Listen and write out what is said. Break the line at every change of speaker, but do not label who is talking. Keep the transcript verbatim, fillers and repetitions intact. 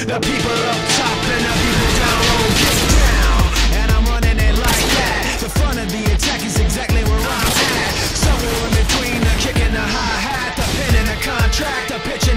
The people up top and the people down low get down, and I'm running it like that. The front of the attack is exactly where I'm at. Somewhere in between the kick and the hi-hat, the pin and the contract, the pitch